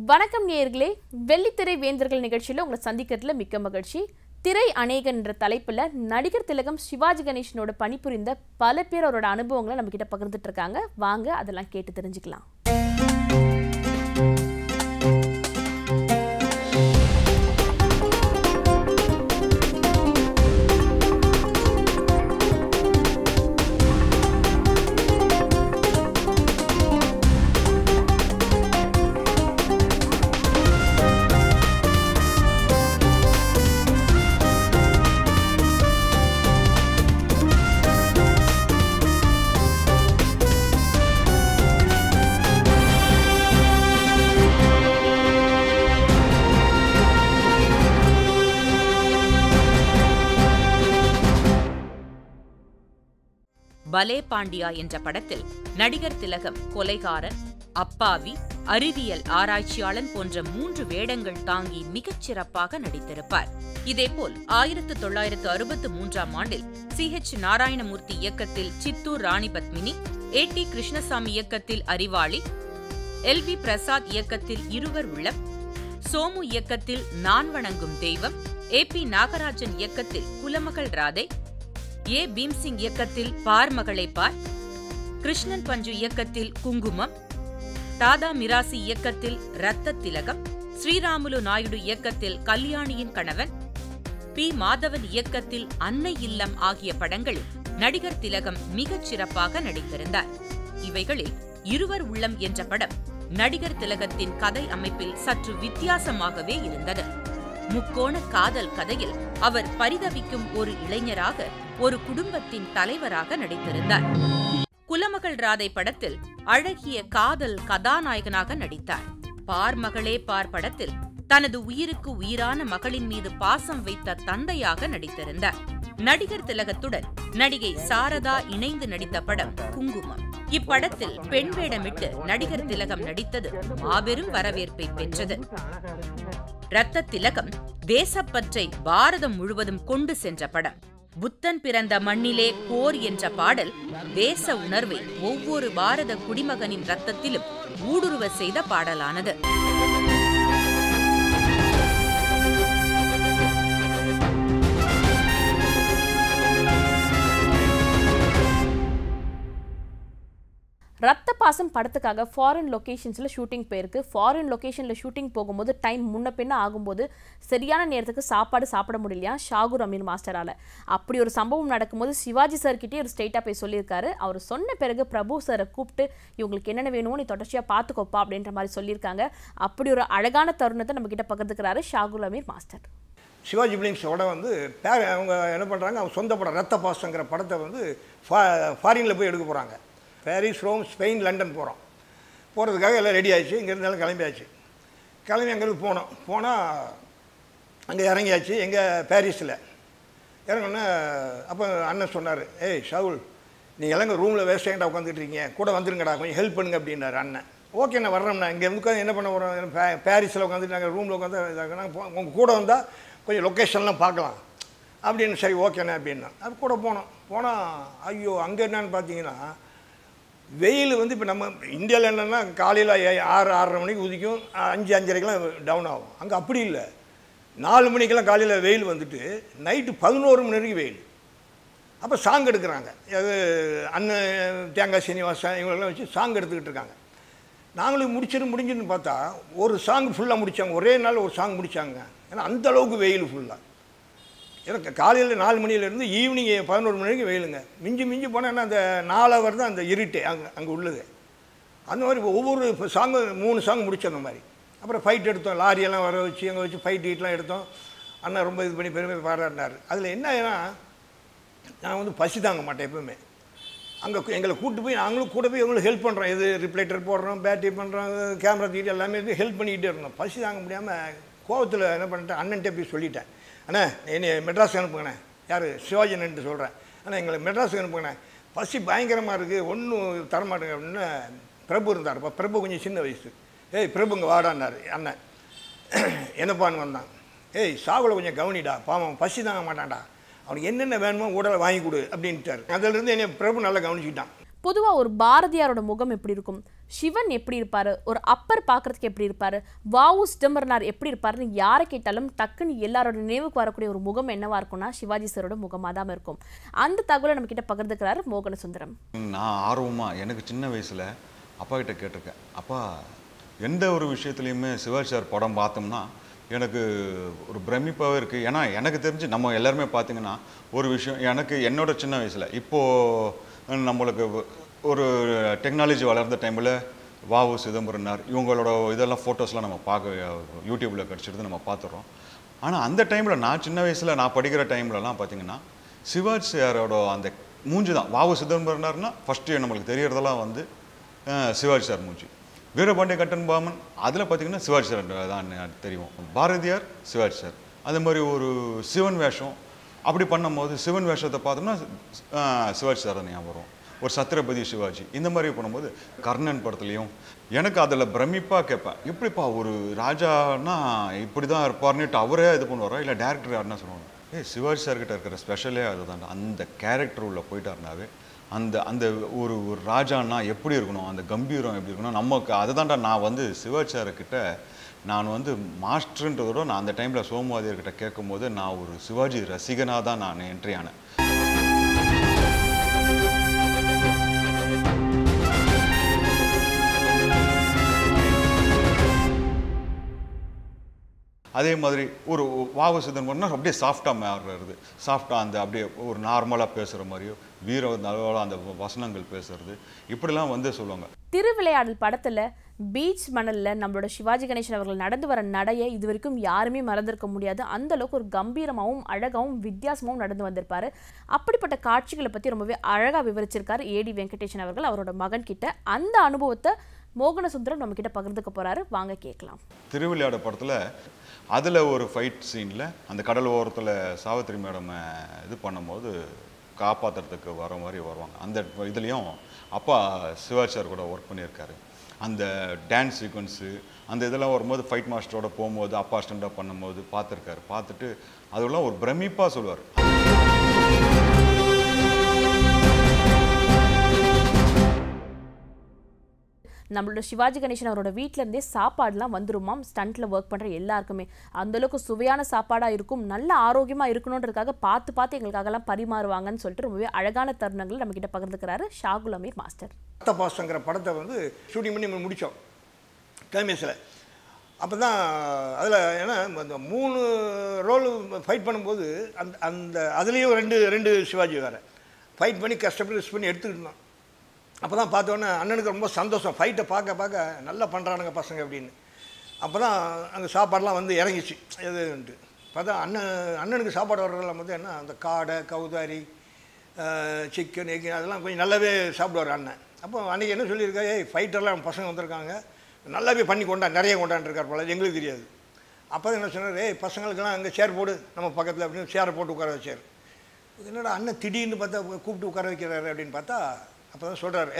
வணக்கம் நேயர்களே, வெள்ளித்திரை வேந்தர்கள் நிகழ்ச்சியில் உங்களை சந்திக்கிறதுல மிக்க மகிழ்ச்சி. திரை அநேகன் என்ற தலைப்பில் நடிகர் திலகம் சிவாஜி கணேசனோட பணிபுரிந்த பல பேர் அவரோட அனுபவங்களை நம்ம கிட்ட பகிர்ந்துட்டு இருக்காங்க. வாங்க அதெல்லாம் கேட்டு தெரிஞ்சுக்கலாம். பலே பாண்டியா என்ற படத்தில் நடிகர் திலகம் கொலைகாரன், அப்பாவி, அறிவியல் ஆராய்ச்சியாளன் போன்ற 3 வேடங்கள் தாங்கி மிகச் சிறப்பாக நடித்திருப்பார். இதேபோல் 1963ஆம் ஆண்டில் CH நாராயணமூர்த்தி இயக்கத்தில் சித்தூர் ராணி பத்மினி, AT கிருஷ்ணசாமி இயக்கத்தில் அறிவாளி, LV பிரசாத் இயக்கத்தில் இருவர் உள்ளம், சோமு இயக்கத்தில் நான் வணங்கும் தெய்வம், AP நாகராஜன் இயக்கத்தில் குலமகள் ராதை, A பீம்சிங் இயக்கத்தில் பார் மகளை பார், கிருஷ்ணன் பஞ்சு இயக்கத்தில் குங்குமம், தாதா மிராசி இயக்கத்தில் ரத்த திலகம், ஸ்ரீராமுலு நாயுடு இயக்கத்தில் கல்யாணியின் கணவன், P மாதவன் இயக்கத்தில் அன்னை இல்லம் ஆகிய படங்களில் நடிகர் திலகம் மிகச் சிறப்பாக நடித்திருந்தார். இவைகளில் இருவர் உள்ளம் என்ற படம் நடிகர் திலகத்தின் கதை அமைப்பில் சற்று வித்தியாசமாகவே இருந்தது. முக்கோண காதல் கதையில் அவர் பரிதவிக்கும் ஒரு இளைஞராக, ஒரு குடும்பத்தின் தலைவராக நடித்திருந்தார். குலமகள் ராதை படத்தில் அழகிய காதல் கதாநாயகனாக நடித்தார். பார் மகளே பார் படத்தில் தனது உயிருக்கு உயிரான மகளின் மீது பாசம் வைத்த தந்தையாக நடித்திருந்தார். நடிகர் திலகத்துடன் நடிகை சாரதா இணைந்து நடித்த படம் குங்குமம். இப்படத்தில் பெண் வேடமிட்டு நடிகர் திலகம் நடித்தது மாபெரும் வரவேற்பை பெற்றது. ரத்த திலகம் தேசப்பற்றை பாரதம் முழுவதும் கொண்டு சென்ற படம். புத்தன் பிறந்த மண்ணிலே போர் என்ற பாடல் தேச உணர்வை ஒவ்வொரு பாரத குடிமகனின் ரத்தத்திலும் ஊடுருவ செய்த பாடலானது. ரத்த பாசம் படத்துக்காக ஃபாரின் லொக்கேஷன்ஸில் ஷூட்டிங் போயிருக்கு. ஃபாரின் லொக்கேஷனில் ஷூட்டிங் போகும்போது டைம் முன்ன பின்ன ஆகும்போது சரியான நேரத்துக்கு சாப்பாடு சாப்பிட முடியலையா ஷாகுல் அமீர் மாஸ்டரால். அப்படி ஒரு சம்பவம் நடக்கும்போது சிவாஜி சார்கிட்டே ஒரு ஸ்ட்ரெயிட்டாக போய் சொல்லியிருக்காரு. அவர் சொன்ன பிறகு பிரபு சாரை கூப்பிட்டு இவங்களுக்கு என்னென்ன வேணுமோ நீ தொடர்ச்சியாக பார்த்துக்கோப்பா அப்படின்ற மாதிரி சொல்லியிருக்காங்க. அப்படி ஒரு அழகான தருணத்தை நம்ம கிட்ட பகிர்ந்துக்கிறாரு ஷாகுல் அமீர் மாஸ்டர். சிவாஜி பிலிம்ஸோட வந்து அவங்க என்ன பண்ணுறாங்க, அவங்க சொந்த படம் ரத்த பாசங்கிற படத்தை வந்து ஃபாரினில் போய் எடுக்க போகிறாங்க. பாரிஸ், ரோம், ஸ்பெயின், லண்டன் போகிறதுக்காக எல்லாம் ரெடி ஆகிடுச்சு. இங்கேருந்தாலும் கிளம்பியாச்சு. கிளம்பி அங்கேருந்து போனால் அங்கே இறங்கியாச்சு. எங்கே பாரிஸில் இறங்கினா அப்போ அண்ணன் சொன்னார், ஏய் ஷாகுல், நீங்கள் எல்லாம் இங்கே ரூமில் வேஸ்ட் ஆகிட்டா உட்காந்துட்டு இருக்கீங்க, கூட வந்துருங்கடா, கொஞ்சம் ஹெல்ப் பண்ணுங்க அப்படின்னாரு அண்ணன். ஓகே நான் வர்றோம்ண்ணா, இங்கே வந்து என்ன பண்ண போகிறோம், பாரிஸில் உட்காந்துட்டு நாங்கள் ரூமில் உட்காந்து நாங்கள் உங்கள் கூட வந்தால் கொஞ்சம் லொக்கேஷன்லாம் பார்க்கலாம் அப்படின்னு. சரி ஓகேண்ணே அப்படின்னா அது கூட போனால் ஐயோ அங்கே என்னன்னு பார்த்தீங்கன்னா வெயில் வந்து இப்போ நம்ம இந்தியாவில் என்னென்னா காலையில் 6-6:30 மணிக்கு உதிக்கும், 5-5:30க்கெலாம் டவுன் ஆகும். அங்கே அப்படி இல்லை, 4 மணிக்கெல்லாம் காலையில் வெயில் வந்துட்டு நைட்டு 11 மணி வரைக்கும் வெயில். அப்போ சாங் எடுக்கிறாங்க. அது அண்ணன் தேங்காய் சீனிவாசன் இவங்களெல்லாம் வச்சு சாங் எடுத்துக்கிட்டு இருக்காங்க. நாங்களும் முடிஞ்சுன்னு பார்த்தா ஒரு சாங் ஃபுல்லாக முடித்தாங்க. ஒரே நாள் ஒரு சாங் முடித்தாங்க. ஏன்னா அந்தளவுக்கு வெயில் ஃபுல்லாக. ஏன்னா காலையில் 4 மணிலேருந்து ஈவினிங் 11 மணி வரைக்கும் வெயிலுங்க. மிஞ்சி போனால் என்ன அந்த 4 ஹவர் தான் அந்த இருட்டே அங்கே உள்ளது. அந்த மாதிரி ஒவ்வொரு சாங்கு 3 சாங் முடித்தோம். அந்த மாதிரி அப்புறம் ஃபைட் எடுத்தோம். லாரியெல்லாம் வர வச்சு அங்கே வச்சு ஃபைட் ஹீட்லாம் எடுத்தோம். அண்ணா ரொம்ப இது பண்ணி பெருமை பாராட்டினார். அதில் என்ன ஏன்னா நான் வந்து பசி தாங்க மாட்டேன் எப்பவுமே. அங்கே எங்களை கூப்பிட்டு போய் நாங்களும் கூட போய் எங்களுக்கு ஹெல்ப் பண்ணுறோம். இது ரிப்ளைட்டர் போடுறோம், பேட்டரி பண்ணுறோம், கேமரா தீட்டு எல்லாமே ஹெல்ப் பண்ணிக்கிட்டே இருந்தோம். பசி தாங்க முடியாமல் கோவத்தில் என்ன பண்ணிட்டேன், அண்ணன்ட்டே போய் சொல்லிட்டேன், அண்ணா என்னை மெட்ராஸுக்கு அனுப்புங்கண்ணே. யார் சிவாஜின்னு சொல்கிறேன். ஆனால் எங்களை மெட்ராஸுக்கு அனுப்புங்கண்ணே, பசி பயங்கரமாக இருக்குது, ஒன்றும் தரமாட்டேங்க அப்படின்னு. பிரபு இருந்தார். இப்போ பிரபு கொஞ்சம் சின்ன வயசு. ஏய் பிரபுங்க வாடான்னார் அண்ணன். என்னப்பான்னு வந்தான். ஏய் ஷாகுலை கொஞ்சம் கவனிடா, பாவம் பசி தாங்க மாட்டான்டா, அவனுக்கு என்னென்ன வேணுமோ உடலை வாங்கி கொடு அப்படின்ட்டார். அதிலிருந்து என்னை பிரபு நல்லா கவனிச்சுக்கிட்டான். பொதுவாக ஒரு பாரதியாரோட முகம் எப்படி இருக்கும்? சிவன் எப்படி இருப்பாரு, ஒரு அப்பர் பார்க்கறதுக்கு எப்படி இருப்பாரு, வாவு சிதம்பரனார் எப்படி இருப்பாருன்னு யாரை கேட்டாலும் டக்குன்னு எல்லாரோட நினைவுக்கு வரக்கூடிய ஒரு முகம் என்னவா இருக்கும்னா சிவாஜி சாரோட முகமாக தான் இருக்கும். அந்த தகவலை நம்ம கிட்ட பகிர்ந்துக்கிறாரு மோகன சுந்தரம். நான் ஆர்வமாக எனக்கு சின்ன வயசில் அப்பா கிட்ட கேட்டிருக்கேன், அப்பா எந்த ஒரு விஷயத்துலையுமே சிவாஜி சார் படம் பார்த்தோம்னா எனக்கு ஒரு பிரமிப்பாகவே இருக்குது. ஏன்னா எனக்கு தெரிஞ்சு நம்ம எல்லாருமே பார்த்திங்கன்னா ஒரு விஷயம் எனக்கு என்னோட சின்ன வயசில் இப்போது நம்மளுக்கு ஒரு டெக்னாலஜி வளர்ந்த டைமில் வாவு சிதம்பரனார் இவங்களோட இதெல்லாம் ஃபோட்டோஸ்லாம் நம்ம பார்க்க யூடியூப்பில் கிடச்சிடுது, நம்ம பார்த்துறோம். ஆனால் அந்த டைமில் நான் சின்ன வயசில் நான் படிக்கிற டைம்லலாம் பார்த்திங்கன்னா சிவாஜி சாரோட அந்த மூஞ்சி தான். வாவு சிதம்பரனார்னா ஃபஸ்ட்டு நம்மளுக்கு தெரியறதெல்லாம் வந்து சிவாஜி சார் மூஞ்சி. வீரபாண்டிய கட்டன் பாமன் அதில் பார்த்திங்கன்னா சிவாஜி சார் தான் தெரியும். பாரதியார் சிவாஜி சார். அதே மாதிரி ஒரு சிவன் வேஷம் அப்படி பண்ணும்போது சிவன் வேஷத்தை பார்த்தோம்னா சிவாஜி சார் தான் ஞாபகம் வரும். ஒரு சத்ரபதி சிவாஜி இந்த மாதிரி பண்ணும்போது கர்ணன் படத்துலையும் எனக்கு அதில் பிரமிப்பாக கேட்பேன், எப்படிப்பா ஒரு ராஜானா இப்படி தான் இருப்பார்னுட்டு அவரே இது பண்ணுவாரா இல்லை டேரக்டர் யாருன்னா சொல்லுவாங்க. சிவாஜி சார்கிட்ட இருக்கிற ஸ்பெஷலே அதுதான். அந்த கேரக்டர் உள்ள போயிட்டாருனாவே அந்த அந்த ஒரு ஒரு ராஜான்னா எப்படி இருக்கணும், அந்த கம்பீரம் எப்படி இருக்கணும், நமக்கு அதை தான்டா நான் வந்து சிவாஜி சார்கிட்ட நான் வந்து மாஸ்டர்ன்றதோட நான் அந்த டைமில் சோமவாதியர்கிட்ட கேட்கும்போது நான் ஒரு சிவாஜி ரசிகனாக தான் நான் என்ட்ரி ஆனேன். அதே மாதிரி ஒரு வாவு சிதம்பரம்னா அப்படியே சாஃப்டாக மாறுறது, சாஃப்டாக அந்த அப்படியே ஒரு நார்மலாக பேசுகிற மாதிரியோ வீர அந்த வசனங்கள் பேசுறது இப்படிலாம் வந்து சொல்லுவாங்க. திருவிளையாடல் படத்துல பீச் மணல்ல நம்மளோட சிவாஜி கணேசன் அவர்கள் நடந்து வர நடையை இது வரைக்கும் யாருமே மறந்திருக்க முடியாது. அந்த அளவுக்கு ஒரு கம்பீரமாகவும் அழகாகவும் வித்தியாசமாகவும் நடந்து வந்திருப்பாரு. அப்படிப்பட்ட காட்சிகளை பற்றி ரொம்பவே அழகாக விவரிச்சிருக்காரு ஏடி வெங்கடேசன் அவர்கள் அவரோட மகன் கிட்ட. அந்த அனுபவத்தை மோகன சுந்தரம் நம்ம கிட்ட பகிர்ந்துக்க போறாரு, வாங்க கேட்கலாம். திருவிளையாடல் படத்தில் அதில் ஒரு ஃபைட் சீனில் அந்த கடல் ஓரத்தில் சாவித்திரி மேடம் இது பண்ணும்போது காப்பாற்றுறதுக்கு வர மாதிரி வருவாங்க. அந்த இதுலேயும் அப்பா சிவாஜி சார் கூட ஒர்க் பண்ணியிருக்காரு. அந்த டான்ஸ் சீக்வன்ஸு அந்த இதெல்லாம் வரும்போது ஃபைட் மாஸ்டரோட போகும்போது அப்பா ஸ்டண்டாக பண்ணும்போது பார்த்துருக்காரு. பார்த்துட்டு அதெல்லாம் ஒரு பிரமிப்பாக சொல்லுவார். நம்மளோட சிவாஜி கணேசன் அவரோட வீட்டிலேருந்தே சாப்பாடுலாம் வந்துருமாம் ஸ்டண்ட்டில் ஒர்க் பண்ணுற எல்லாருக்குமே. அந்தளவுக்கு சுவையான சாப்பாடாக இருக்கும், நல்ல ஆரோக்கியமாக இருக்கணுன்றதுக்காக பார்த்து பார்த்து எங்களுக்காகலாம் பரிமாறுவாங்கன்னு சொல்லிட்டு ரொம்பவே அழகான தருணங்கள் நம்மக்கிட்ட பகிர்ந்துக்கிறாரு ஷாகுல் அமீர் மாஸ்டர். ரத்த பாசங்கிற படத்தை வந்து ஷூட்டிங் பண்ணி முடித்தோம் கிளைமேக்ஸில். அப்போ தான் அதில் ஏன்னா அந்த 3 ரோல் ஃபைட் பண்ணும்போது அந்த அந்த அதுலேயும் ரெண்டு சிவாஜி வேறு ஃபைட் பண்ணி கஷ்டப்பட்டு ரிஸ்க் பண்ணி எடுத்துக்கிட்டு. அப்போ தான் பார்த்தோன்னே அண்ணனுக்கு ரொம்ப சந்தோஷம், ஃபைட்டை பார்க்க நல்லா பண்ணுறானுங்க பசங்க அப்படின்னு. அப்போ தான் அந்த சாப்பாடெலாம் வந்து இறங்கிச்சு எதுன்ட்டு பார்த்தா அண்ணனுக்கு சாப்பாடு வர்றதெல்லாம் வந்து என்ன அந்த காடை கௌதாரி சிக்கன் எக் அதெல்லாம் கொஞ்சம் நல்லாவே சாப்பிடுவார் அண்ணன். அப்போ அன்றைக்கி என்ன சொல்லியிருக்கா, ஃபைட்டெல்லாம் பசங்க வந்திருக்காங்க நல்லாவே பண்ணி நிறைய கொண்டாண்டுருக்கார் போல, எங்களுக்கு தெரியாது. அப்போ தான் என்ன சொன்னார், பசங்களுக்கெல்லாம் அங்கே சேர் போடு நம்ம பக்கத்தில் அப்படின்னு சேரை போட்டு உட்கார வச்சார். என்னடா அண்ணன் திடீர்னு பார்த்தா கூப்பிட்டு உட்கார வைக்கிறாரு அப்படின்னு பார்த்தா அப்போ தான் சொல்கிறார்,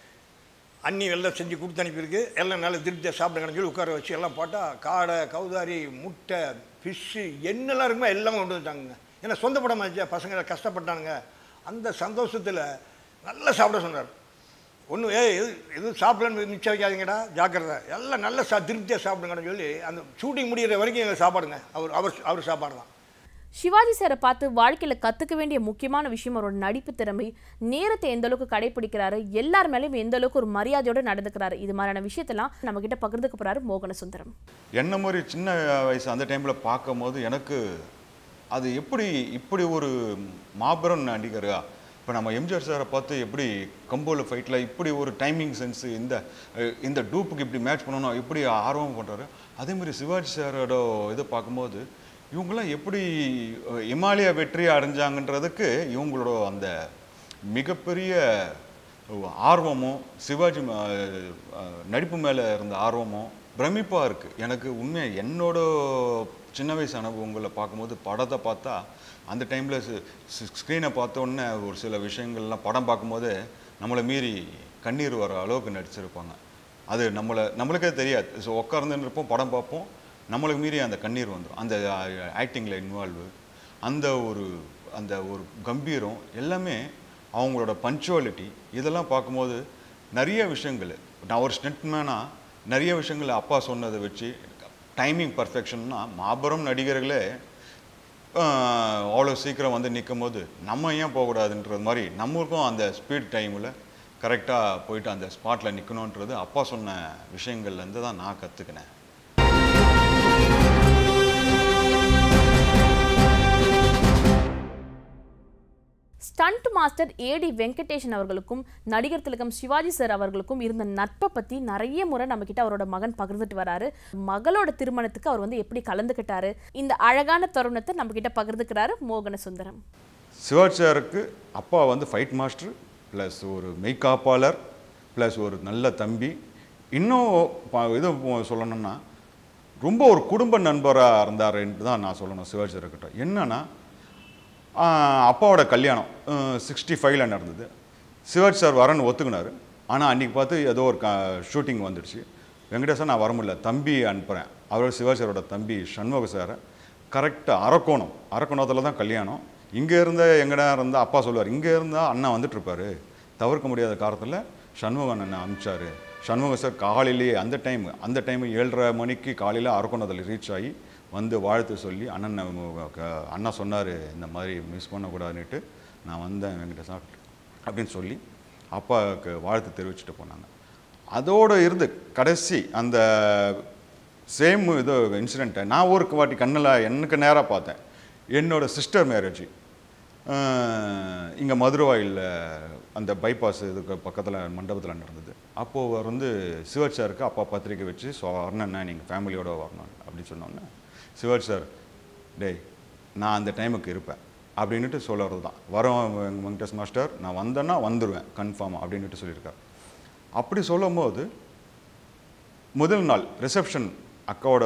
அண்ணி எல்லாம் செஞ்சு கொடுத்து அனுப்பியிருக்கு, எல்லாம் நல்லா திருப்தியாக சாப்பிடுங்கன்னு சொல்லி உட்கார வச்சு எல்லாம் போட்டால் காடை கௌதாரி முட்டை ஃபிஷ்ஷு என்னெல்லாம் இருக்குமோ எல்லாம் கொண்டு வந்துட்டாங்க. ஏன்னா சொந்த படமாச்சா, பசங்க கஷ்டப்பட்டானுங்க. அந்த சந்தோஷத்தில் நல்லா சாப்பிட சொன்னார். ஒன்றும் எதுவும் சாப்பிடலன்னு மிச்சம் வைக்காதீங்கடா, ஜாக்கிரதை, எல்லாம் நல்லா திருப்தியாக சாப்பிடுங்கன்னு சொல்லி அந்த ஷூட்டிங் முடிகிற வரைக்கும் எங்கள் சாப்பாடுங்க அவர் சாப்பாடு தான். சிவாஜி சாரை பார்த்து வாழ்க்கையில் கற்றுக்க வேண்டிய முக்கியமான விஷயம் அவரோட நடிப்பு திறமை, நேரத்தை எந்த அளவுக்கு கடைப்பிடிக்கிறாரு, எல்லார் மேலேயும் எந்த அளவுக்கு ஒரு மரியாதையோடு நடந்துக்கிறாரு, இது மாதிரியான விஷயத்தெல்லாம் நம்ம கிட்ட பகிர்ந்துக்க போறாரு மோகன சுந்தரம். என்ன மாதிரி சின்ன வயசு அந்த டைமில் பார்க்கும்போது எனக்கு அது இப்படி ஒரு மாபெரும் நடிகரா. இப்போ நம்ம எம்ஜிஆர் சாரை பார்த்து எப்படி கம்போல ஃபைட்டில் இப்படி ஒரு டைமிங் சென்ஸு இந்த டூப்புக்கு இப்படி மேட்ச் பண்ணணும் இப்படி ஆர்வம் பண்ணுறாரு. அதேமாதிரி சிவாஜி சாரோட இதை பார்க்கும்போது இவங்களாம் எப்படி இமாலய வெற்றி அடைஞ்சாங்கன்றதுக்கு இவங்களோட அந்த மிகப்பெரிய ஆர்வமும் சிவாஜி நடிப்பு மேலே இருந்த ஆர்வமும் பிரமிப்பாக இருக்குது. எனக்கு உண்மையாக என்னோட சின்ன வயசு அனுபவங்களை பார்க்கும்போது படத்தை பார்த்தா அந்த டைமில் ஸ்க்ரீனை பார்த்தோன்னே ஒரு சில விஷயங்கள்லாம் படம் பார்க்கும்போது நம்மளை மீறி கண்ணீர் வர அளவுக்கு நடிச்சிருப்பாங்க. அது நம்மளுக்கே தெரியாது. ஸோ உட்கார்ந்துன்னு இருப்போம், படம் பார்ப்போம், நம்மளுக்கு மீறி அந்த கண்ணீர் வந்துடும். அந்த ஆக்டிங்கில் இன்வால்வு, அந்த ஒரு கம்பீரம் எல்லாமே, அவங்களோட பஞ்சுவாலிட்டி இதெல்லாம் பார்க்கும்போது நிறைய விஷயங்கள் நான் ஒரு ஸ்டண்ட்மேனாக நிறைய விஷயங்கள் அப்பா சொன்னதை வச்சு டைமிங் பர்ஃபெக்ஷன்னா மாபெரும் நடிகர்களே அவ்வளோ சீக்கிரம் வந்து நிற்கும் போது நம்ம ஏன் போகக்கூடாதுன்றது மாதிரி நம்மளுக்கும் அந்த ஸ்பீட் டைமில் கரெக்டாக போயிட்டு அந்த ஸ்பாட்டில் நிற்கணுன்றது அப்பா சொன்ன விஷயங்கள்லேருந்து தான் நான் கற்றுக்கினேன். ஸ்டண்ட் மாஸ்டர் ஏடி வெங்கடேஷன் அவர்களுக்கும் நடிகர் திலகம் சிவாஜி சார் அவர்களுக்கும் இருந்த நட்பை பற்றி நிறைய முறை நம்மக்கிட்ட அவரோட மகன் பகிர்ந்துட்டு வராரு. மகளோட திருமணத்துக்கு அவர் வந்து எப்படி கலந்துக்கிட்டாரு, இந்த அழகான தருணத்தை நம்மக்கிட்ட பகிர்ந்துக்கிறாரு மோகன சுந்தரம். சிவாஜி சாருக்கு அப்பா வந்து ஃபைட் மாஸ்டர் ப்ளஸ் ஒரு மெய்காப்பாளர் ப்ளஸ் ஒரு நல்ல தம்பி. இன்னும் இது சொல்லணும்னா ரொம்ப ஒரு குடும்ப நண்பராக இருந்தாருன்ட்டு தான் நான் சொல்லணும் சிவாஜி சார்கிட்ட. என்னன்னா அப்பாவோட கல்யாணம் 65ல் நடந்தது. சிவாஜி சார் வரன்னு ஒத்துக்கினார். ஆனால் அன்றைக்கி பார்த்து ஏதோ ஒரு ஷூட்டிங் வந்துடுச்சு. வெங்கடேசன் நான் வர முடியல, தம்பி அனுப்புகிறேன். அவரோட சிவாஜி சாரோட தம்பி சண்முக சாரை கரெக்டாக அரக்கோணத்தில் தான் கல்யாணம். இங்கே இருந்த எங்கடா இருந்தால் அப்பா சொல்லுவார், இங்கே இருந்தால் அண்ணா வந்துட்டுருப்பார், தவிர்க்க முடியாத காரணத்தில் சண்முகன் அண்ணன் அனுப்பிச்சார். சண்முக சார் காலையிலேயே அந்த டைம் 7:30 மணிக்கு காலையில் அரக்கோணத்தில் ரீச் ஆகி வந்து வாழ்த்து சொல்லி அண்ணா சொன்னார் இந்த மாதிரி மிஸ் பண்ணக்கூடாதுன்னுட்டு நான் வந்தேன் வெங்கடேசன் அப்படின்னு சொல்லி அப்பாவுக்கு வாழ்த்து தெரிவிச்சுட்டு போனாங்க. அதோடு இருந்து கடைசி அந்த சேம் இது இன்சிடெண்ட்டை நான் ஒரு வாட்டி கண்ணில் எனக்கு நேராக பார்த்தேன். என்னோடய சிஸ்டர் மேரேஜ் இங்கே மதுரவாயில் அந்த பைபாஸ் இதுக்கு பக்கத்தில் மண்டபத்தில் நடந்தது. அப்போது அவர் வந்து சிவாஜி சாருக்கு அப்பா பத்திரிக்கை வச்சு வரணுன்னா நீங்கள் ஃபேமிலியோடு வரணும் அப்படின்னு சொன்னோன்னே சிவாஜி சார் டேய் நான் அந்த டைமுக்கு இருப்பேன் அப்படின்ட்டு சொல்லுறது தான். வரோம் வெங்கடேஷ் மாஸ்டர், நான் வந்தேன்னா வந்துடுவேன் கன்ஃபார்ம் அப்படின்ட்டு சொல்லியிருக்கார். அப்படி சொல்லும் போது முதல் நாள் ரிசப்ஷன் அக்காவோட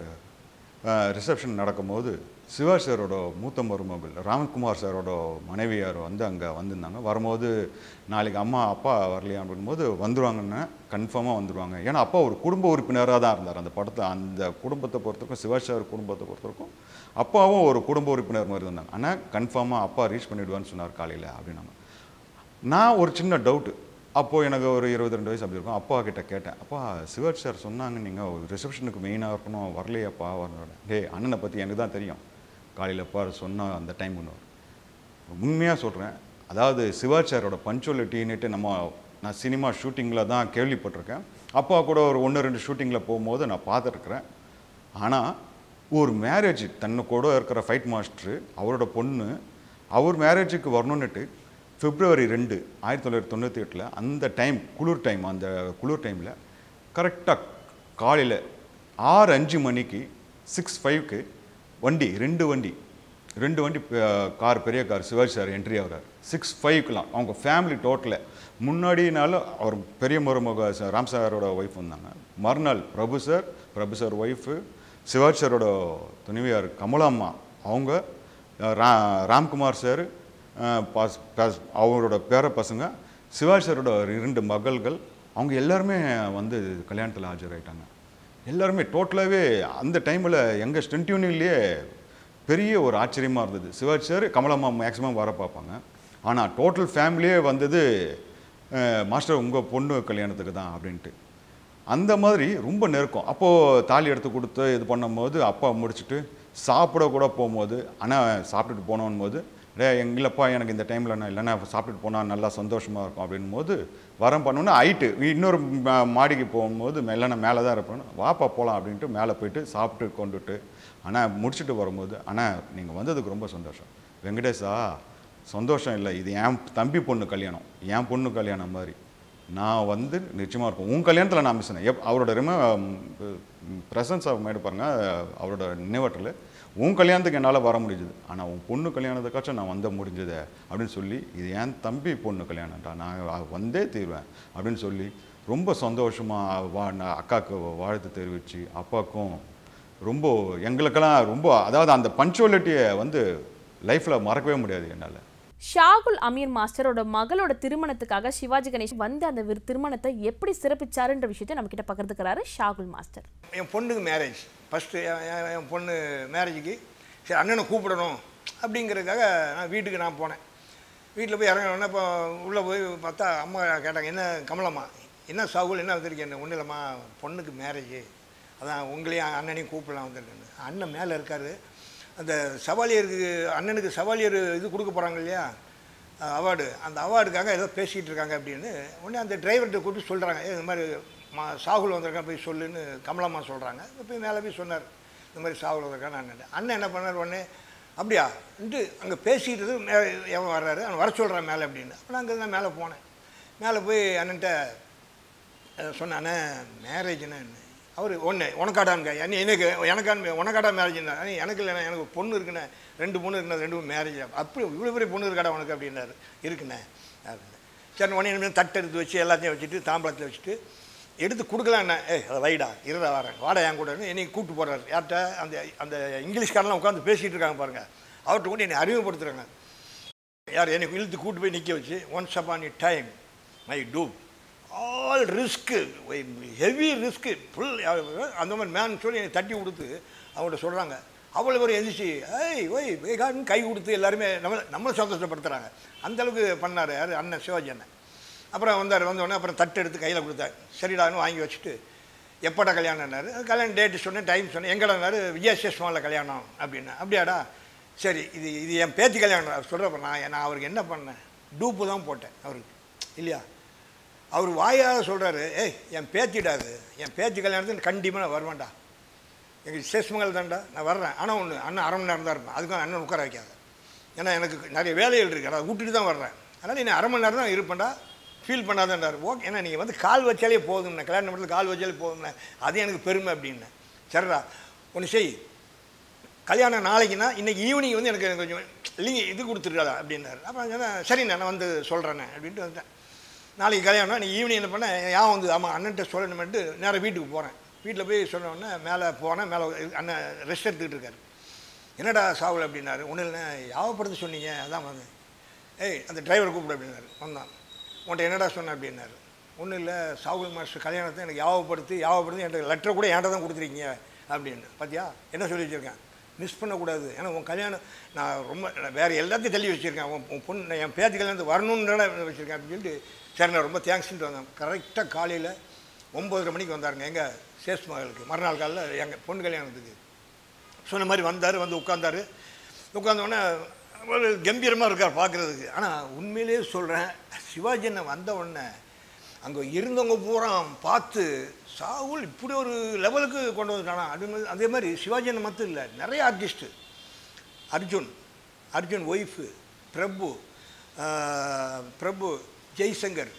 ரிசப்ஷன் நடக்கும்போது சிவாஜி சாரோட மூத்த மருமகள் ராம்குமார் சாரோட மனைவியார் வந்து அங்கே வந்திருந்தாங்க. வரும்போது நாளைக்கு அம்மா அப்பா வரலையா அப்படின்போது வந்துடுவாங்கன்னு கன்ஃபார்மாக வந்துடுவாங்க. ஏன்னா அப்பா ஒரு குடும்ப உறுப்பினராக தான் இருந்தார் அந்த படத்தை. அந்த குடும்பத்தை பொறுத்தவரைக்கும் சிவாஜி சார் குடும்பத்தை பொறுத்தவரைக்கும் அப்பாவும் ஒரு குடும்ப உறுப்பினர் மாதிரி இருந்தாங்க. ஆனால் கன்ஃபார்மாக அப்பா ரீச் பண்ணிவிடுவான்னு சொன்னார் காலையில் அப்படின்னாங்க. நான் ஒரு சின்ன டவுட்டு, அப்போது எனக்கு ஒரு 22 வயசு அப்படி இருக்கும். அப்பா கிட்ட கேட்டேன், அப்பா சிவாஜி சார் சொன்னாங்க நீங்கள் ரிசப்ஷனுக்கு மெயினாக இருக்கணும், வரலையாப்பா வரணும். அண்ணனை பற்றி எனக்கு தான் தெரியும், காலையில் அப்பா சொன்னால் அந்த டைம் ஒன்று உண்மையாக சொல்கிறேன். அதாவது சிவாஜி சாரோட பஞ்சுவலிட்டின்னுட்டு நான் சினிமா ஷூட்டிங்கில் தான் கேள்விப்பட்டிருக்கேன். அப்பா கூட ஒரு 1-2 ஷூட்டிங்கில் போகும்போது நான் பார்த்துருக்குறேன். ஆனால் ஒரு மேரேஜ் தன்னை கூட இருக்கிற ஃபைட் மாஸ்டரு அவரோட பொண்ணு அவர் மேரேஜுக்கு வரணுன்னுட்டு February 2, 1998 அந்த டைம் குளிர் டைம், அந்த குளிர் டைமில் கரெக்டாக காலையில் 6:05 மணிக்கு 6:05க்கு வண்டி 2 வண்டி கார், பெரிய கார் சிவாஜி சார் என்ட்ரி ஆகிறார் 6:05க்குலாம். அவங்க ஃபேமிலி டோட்டலில் முன்னாடினாலும் அவர் பெரிய மருமக ராம் சாரோட ஒய்ஃப் வந்தாங்க. மறுநாள் பிரபு சார் ஒய்ஃபு, சிவாஜி சாரோட துணைவியார் கமலாம்மா, அவங்க ராம்குமார் சார் அவரோட பேர பசங்க, சிவாஜி சாரோட 2 மகள்கள், அவங்க எல்லாருமே வந்து கல்யாணத்தில் ஆஜராயிட்டாங்க. எல்லாருமே டோட்டலாகவே அந்த டைமில் எங்கள் ஸ்டண்ட் யூனியன்லேயே பெரிய ஒரு ஆச்சரியமாக இருந்தது. சிவாஜி சார் கமலம்மா மேக்ஸிமம் வர பார்ப்பாங்க. ஆனால் டோட்டல் ஃபேமிலியே வந்தது மாஸ்டர் உங்கள் பொண்ணு கல்யாணத்துக்கு தான் அப்படின்ட்டு. அந்த மாதிரி ரொம்ப நெருக்கம். அப்போது தாலி எடுத்து கொடுத்து இது பண்ணும்போது அப்பா முடிச்சுட்டு சாப்பிட கூட போகும்போது, ஆனால் சாப்பிட்டுட்டு போனோம் போது இல்லைப்பா எனக்கு இந்த டைமில் நான் இல்லைன்னா சாப்பிட்டுட்டு போனால் நல்லா சந்தோஷமாக இருக்கும் அப்படின் போது வரம் பண்ணோன்னா ஆயிட்டு இன்னொரு மாடிக்கு போகும்போது இல்லைன்னா மேலே தான் இருப்பேன், வாப்பா போகலாம் அப்படின்ட்டு மேலே போயிட்டு சாப்பிட்டு கொண்டுட்டு ஆனால் முடிச்சுட்டு வரும்போது, ஆனால் நீங்கள் வந்ததுக்கு ரொம்ப சந்தோஷம் வெங்கடேஷா, சந்தோஷம் இல்லை, இது என் தம்பி பொண்ணு கல்யாணம், என் பொண்ணு கல்யாணம் மாதிரி நான் வந்து நிச்சயமாக இருக்கும். உன் கல்யாணத்தில் நான் மிஸ் பண்ணேன். அவரோட ப்ரெசன்ஸ் ஆஃப் மைண்ட் பாருங்கள், அவரோட நினைவாற்றல். உன் கல்யாணத்துக்கு என்னால் வர முடிஞ்சுது, ஆனால் உன் பொண்ணு கல்யாணத்துக்காச்சும் நான் வந்த முடிஞ்சது அப்படின்னு சொல்லி, இது என் தம்பி பொண்ணு கல்யாணம்டா, நான் வந்தே தீருவேன் அப்படின்னு சொல்லி ரொம்ப சந்தோஷமாக அக்காவுக்கு வாழ்த்து தெரிவித்து, அப்பாவுக்கும் ரொம்ப எங்களுக்கெல்லாம் ரொம்ப, அதாவது அந்த பஞ்சுவலிட்டியை வந்து லைஃப்பில் மறக்கவே முடியாது என்னால். ஷாகுல் அமீர் மாஸ்டரோட மகளோட திருமணத்துக்காக சிவாஜி கணேசன் வந்து அந்த திருமணத்தை எப்படி சிறப்பிச்சாருன்ற விஷயத்தை நம்ம கிட்ட பகிர்ந்துக்கிறாரு ஷாகுல் மாஸ்டர். என் பொண்ணுக்கு மேரேஜ் ஃபஸ்ட்டு, என் பொண்ணு மேரேஜுக்கு சரி அண்ணனை கூப்பிடணும் அப்படிங்கிறதுக்காக நான் வீட்டுக்கு நான் போனேன். வீட்டில் போய் இறங்கினோன்னே இப்போ உள்ளே போய் பார்த்தா அம்மா கேட்டாங்க, என்ன கமலம்மா என்ன சாகுல் என்ன வந்திருக்கேன்? ஒன்றும் இல்லைம்மா, பொண்ணுக்கு மேரேஜு, அதான் உங்களையும் அண்ணனையும் கூப்பிடலாம் வந்திருக்கேன். அண்ணன் மேலே இருக்கார். அந்த சவாலியருக்கு அண்ணனுக்கு சவாலியர் இது கொடுக்க போகிறாங்க இல்லையா அவார்டு, அந்த அவார்டுக்காக ஏதோ பேசிகிட்டு இருக்காங்க அப்படின்னு உடனே அந்த டிரைவர்கிட்ட கூப்பிட்டு சொல்கிறாங்க, இது மாதிரி சாகுல் வந்திருக்கான் போய் சொல்லுன்னு கமலம்மா சொல்கிறாங்க. போய் மேலே போய் சொன்னார், இந்த மாதிரி சாகுல் வந்திருக்கான்னு அண்ணன். அண்ணன் என்ன பண்ணார், உடனே அப்படியா இன்ட்டு அங்கே பேசிக்கிட்டு மேலே எவன் வர்றாரு, அவன் வர சொல்கிறான் மேலே அப்படின்னு. அப்போ நான் அங்கே தான் மேலே போனேன். மேலே போய் அண்ணன்ட்ட சொன்னேன், மேரேஜ்னா என்ன? அவர் ஒன்று உனக்காடாங்க எனக்கு எனக்கான உனக்காடா மேரேஜ்னா, எனக்கு இல்லைண்ணா, எனக்கு பொண்ணு இருக்குண்ணே, 2 பொண்ணு இருக்குண்ணா, 2 மேரேஜ். அப்படி இவ்வளோ பெரிய பொண்ணு இருக்காடா உனக்கு அப்படின்னாரு. இருக்குண்ணே அப்படின்னு. சரி, உடனே தட்டை எடுத்து வச்சு எல்லாத்தையும் வச்சுட்டு தாம்பளத்தில் வச்சுட்டு எடுத்து கொடுக்கலாண்ணே. அதை வைடா இருடா வரேன் வாடா என் கூட என்னை கூப்பிட்டு போகிறாரு. யார்கிட்ட? அந்த அந்த இங்கிலீஷ்காரெலாம் உட்காந்து பேசிகிட்டு இருக்காங்க பாருங்கள், அவர்கிட்ட கூட என்னை அறிமுகப்படுத்துகிறாங்க. யார் என்னை இழுத்து கூப்பிட்டு போய் நிற்க வச்சு, once upon a time my do all risk, heavy risk full அந்த மாதிரி மேன் சொல்லி என்னை தட்டி கொடுத்து அவங்கள்ட்ட சொல்கிறாங்க. அவ்வளோ ஒரு எந்திரிச்சு வேகான்னு கை கொடுத்து எல்லாருமே நம்மளை சந்தோஷப்படுத்துகிறாங்க. அந்தளவுக்கு பண்ணார் யார்? அண்ணன் சிவாஜி அண்ணன். அப்புறம் வந்தோடனே அப்புறம் தட்டு எடுத்து கையில் கொடுத்தாரு. சரிடான்னு வாங்கி வச்சுட்டு எப்போடா கல்யாணம்னாரு. கல்யாணம் டேட்டு சொன்னேன், டைம் சொன்னேன். எங்கடானாரு? விஜயசேஷ்மாவில் கல்யாணம் அப்படின்னா. அப்படியாடா, சரி இது என் பேத்தி கல்யாணம் சொல்கிறப்ப நான் அவருக்கு என்ன பண்ணேன்? டூப்பு தான் போட்டேன் அவருக்கு இல்லையா. அவர் வாயாக சொல்கிறாரு, என் பேத்திடாது, என் பேத்தி கல்யாணத்துக்கு கண்டிப்பாக நான் வருவேன்டா, எங்கள் சேஷ்மங்கல் தான்டா, நான் வர்றேன். ஆனால் ஒன்று, அண்ணன் 1/2 மணி நேரம் தான் இருப்பேன், அதுக்கும் அண்ணன் உட்கார வைக்காது, ஏன்னா எனக்கு நிறைய வேலைகள் இருக்குது, அதை விட்டுட்டு தான் வர்றேன், அதனால் நீ 1/2 மணி நேரம் தான் இருப்பேன்டா, ஃபீல் பண்ணாதான்டார். ஓகே, ஏன்னா நீங்கள் வந்து கால் வச்சாலே போதும்ண்ணே, கல்யாண மண்டலத்தில் கால் வச்சாலே போதும்ண்ணே, அது எனக்கு பெருமை அப்படின்னேன். சரிடா ஒன்று செய், கல்யாணம் நாளைக்குன்னா இன்றைக்கி ஈவினிங் வந்து எனக்கு கொஞ்சம் இல்லைங்க இது கொடுத்துருக்காதா அப்படின்னாரு. அப்புறம் சொன்னேன், சரிண்ணே நான் வந்து சொல்கிறேண்ணே அப்படின்ட்டு வந்துட்டேன். நாளைக்கு கல்யாணம், நீ ஈவினிங் என்ன பண்ணேன், யான் வந்து ஆமாம் அண்ணன்ட்ட சொல்லணுமென்ட்டு நேராக வீட்டுக்கு போகிறேன். வீட்டில் போய் சொன்னோடனே மேலே போனேன். மேலே அண்ணன் ரெஸ்ட் எடுத்துக்கிட்டு இருக்காரு. என்னடா சாகுல் அப்படின்னாரு. ஒன்றும் இல்லை, யாவப்படுத்தி சொன்னீங்க, அதான் வந்தேன். அந்த டிரைவரை கூப்பிடு அப்படின்னாரு. வந்தான். உன்ட்ட என்னடா சொன்னேன் அப்படின்னாரு. ஒன்றும் இல்லை, சாகுல் மாஸ்டர் கல்யாணத்தை எனக்கு யாவப்படுத்தி என்கிட்ட லெட்டரை கூட என்கிட்ட தான் கொடுத்துருக்கீங்க அப்படின்னு. பார்த்தியா என்ன சொல்லி வச்சுருக்கேன், மிஸ் பண்ணக்கூடாது, ஏன்னா உன் கல்யாணம் நான் ரொம்ப வேறு எல்லாத்தையும் தள்ளி வச்சுருக்கேன், உன் பொண்ணு என் பேத்தி கல்யாணத்துக்கு வரணுன்னு வச்சுருக்கேன் அப்படின்னு சொல்லிட்டு, சரி நான் ரொம்ப தேங்க்ஸ்ன்ட்டு வந்தேன். கரெக்டாக காலையில் 9:30 மணிக்கு வந்தாருங்க எங்கள் சேஷ் மகளுக்கு, மறுநாள் காலையில் எங்கள் பொண்ணு கல்யாணத்துக்கு. சொன்ன மாதிரி வந்தார், வந்து உட்காந்தோடனே ஒரு கம்பீரமாக இருக்கார் பார்க்குறதுக்கு. ஆனால் உண்மையிலேயே சொல்கிறேன், சிவாஜி அண்ணன் வந்த உடனே அங்கே இருந்தவங்க பூரா பார்த்து சாகுல் இப்படி ஒரு லெவலுக்கு கொண்டு வந்துட்டானா அப்படின்னு. அதே மாதிரி சிவாஜி அண்ணன் மட்டும் இல்லை, நிறைய ஆர்டிஸ்ட்டு, அர்ஜுன் ஒய்ஃபு, பிரபு, ஜெய்சங்கர்,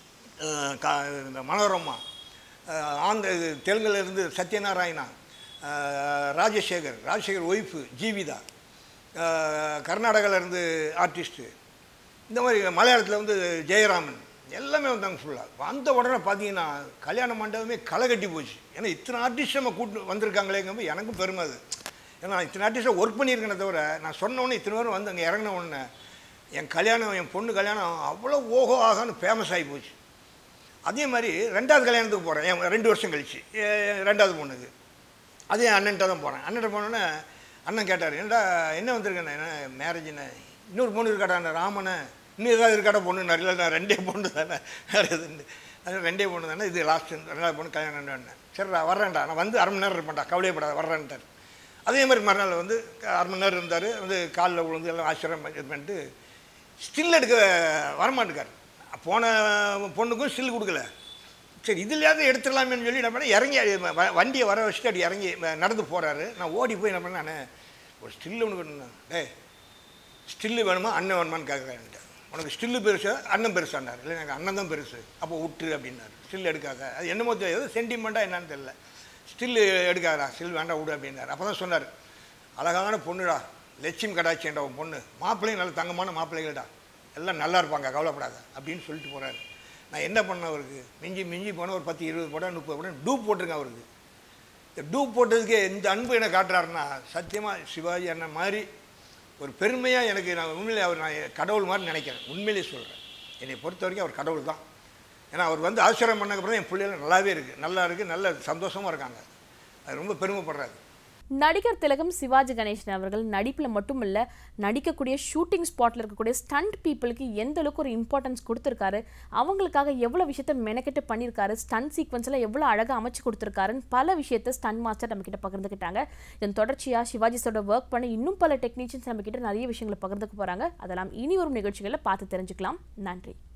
மனோரமா, தெலுங்குலேருந்து சத்யநாராயணா, ராஜசேகர் ஒய்ஃபு ஜீவிதா, கர்நாடகாவிலேருந்து ஆர்டிஸ்ட்டு, இந்த மாதிரி மலையாளத்தில் வந்து ஜெயராமன், எல்லாமே வந்தாங்க ஃபுல்லாக. வந்த உடனே பார்த்தீங்கன்னா கல்யாண மண்டபமே களை கட்டி போச்சு. ஏன்னா இத்தனை ஆர்டிஸ்ட் நம்ம கூட்டு வந்திருக்காங்களேங்கும்போது எனக்கும் பெருமை அது. ஏன்னா இத்தனை ஆர்டிஸ்ட்டை ஒர்க் பண்ணியிருக்கேனே தவிர, நான் சொன்ன உடனே இத்தனை பேரும் வந்து அங்கே இறங்கின உடனே என் பொண்ணு கல்யாணம் அவ்வளோ ஓஹோ ஆகான்னு ஃபேமஸ் ஆகி போச்சு. அதே மாதிரி 2வது கல்யாணத்துக்கு போகிறேன், 2 வருஷம் கழிச்சு 2வது பொண்ணுக்கு. அதே அண்ணன்ட்ட தான் போகிறேன். அண்ணன்ட்ட போனோன்னே அண்ணன் கேட்டார், என்ன வந்திருக்கேண்ணே, என்ன மேரேஜுண்ணே, இன்னொரு பொண்ணு இருக்காடா ராமனை, இன்னும் ஏதாவது இருக்காடா பொண்ணுன்னாரு. இல்லை நான் 2 பொண்ணு தானே, வேறு எதுன்னு, அது 2 பொண்ணு தானே, இது லாஸ்ட்டு 2வது பொண்ணு கல்யாணம். சரிடா வர்றேன்டா, நான் வந்து 1/2 மணி நேரம் இருப்பேன்டா, கவலையப்படாத வர்றேன்ட்டார். அதே மாதிரி மறுநாள் வந்து 1/2 மணி நேரம் இருந்தார். வந்து காலில் விழுந்து எல்லாம் ஆச்சரியம் இது பண்ணிட்டு ஸ்டில் எடுக்க வரமாட்டுக்கார். போன பொண்ணுக்கும் ஸ்டில் கொடுக்கல. சரி இதுலையாவது எடுத்துடலாமேன்னு சொல்லி என்ன பண்ணேன், இறங்கி வண்டியை வர வச்சுட்டு அப்படி இறங்கி நடந்து போகிறாரு. நான் ஓடி போய் என்ன பண்ணேன், நான் ஒரு ஸ்டில்லு ஒன்று வேணும்னா, ஸ்டில்லு வேணுமா அண்ணன் வேணுமான்னு கேட்குறேன்ட்டு. உனக்கு ஸ்டில்லு பெருசா அண்ணன் பெருசான்னார். இல்லை எனக்கு அண்ணன் தான் பெருசு, அப்போ விட்டு அப்படின்னாரு. ஸ்டில் எடுக்காத, அது என்னமோ தெரியாது, சென்டிமெண்ட்டாக என்னன்னு தெரியல, ஸ்டில்லு எடுக்காதா, ஸ்டில் வேண்டாம் விடு அப்படின்னாரு. அப்போ தான் சொன்னார், அழகான பொண்ணுடா, லட்சுமி கடாட்சின்ற உன் பொண்ணு, மாப்பிள்ளையும் நல்ல தங்கமான மாப்பிள்ளைகள்டா, எல்லாம் நல்லா இருப்பாங்க கவலைப்படாத அப்படின்னு சொல்லிட்டு போகிறாரு. நான் என்ன பண்ணேன், அவருக்கு மிஞ்சி போனால் ஒரு 10-20 படம் 30 படம் டூப் போட்டிருக்கேன் அவருக்கு. இந்த டூப் போட்டதுக்கே இந்த அன்பு என்னை காட்டுறாருன்னா, சத்தியமாக சிவாஜி அண்ணன் மாதிரி ஒரு பெருமையாக எனக்கு, நான் உண்மையிலே நான் கடவுள் மாதிரி நினைக்கிறேன். உண்மையிலே சொல்கிறேன், என்னை பொறுத்த வரைக்கும் அவர் கடவுள் தான். ஏன்னா அவர் வந்து ஆசிரியம் பண்ணக்கப்புறம் என் பிள்ளைகள் நல்லாவே இருக்குது, நல்லா இருக்குது, நல்ல சந்தோஷமாக இருக்காங்க. அது ரொம்ப பெருமைப்படுறாரு. நடிகர் திலகம் சிவாஜி கணேசன் அவர்கள் நடிப்பில் மட்டும் இல்லை, நடிக்கக்கூடிய ஷூட்டிங் ஸ்பாட்டில் இருக்கக்கூடிய ஸ்டண்ட் பீப்புளுக்கு எந்த அளவுக்கு ஒரு இம்பார்ட்டன்ஸ் கொடுத்துருக்காரு, அவங்களுக்காக எவ்வளோ விஷயத்த மெனக்கெட்டு பண்ணியிருக்காரு, ஸ்டண்ட் சீக்வன்ஸில் எவ்வளோ அழகாக அமைச்சு கொடுத்துருக்காருன்னு பல விஷயத்தை ஸ்டண்ட் மாஸ்டர் நம்மக்கிட்ட பகிர்ந்துக்கிட்டாங்க. இதன் தொடர்ச்சியாக சிவாஜிஸோட ஒர்க் பண்ணி இன்னும் பல டெக்னீஷியன்ஸ் நம்மக்கிட்ட நிறைய விஷயங்களை பகிர்ந்துக்க போகிறாங்க. அதெல்லாம் இனி வரும் நிகழ்ச்சிகளில் பார்த்து தெரிஞ்சுக்கலாம். நன்றி.